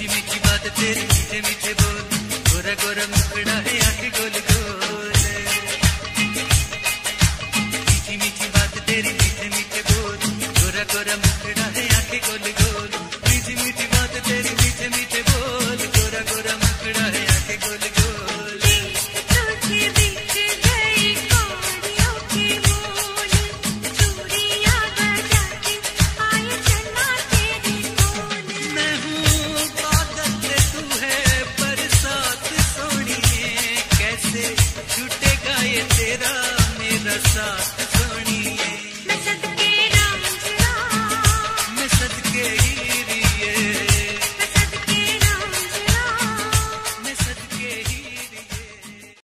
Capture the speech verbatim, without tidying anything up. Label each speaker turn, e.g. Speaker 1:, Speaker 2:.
Speaker 1: मीठी मीठी बात तेरी मीठे मीठे बोल, गोरा गोरा मुखड़ा है आंखें गोल गोल। मीठी मीठी बात तेरी मीठे मीठे बोल, गोरा गोरा मुखड़ा है आंखें गोल गोल। मीठी मीठी बात तेरी मीठे मीठे बोल, गोरा गोरा मुखड़ा है आंखें गोल गोल। छूटेगा ये तेरा मेरा साथ।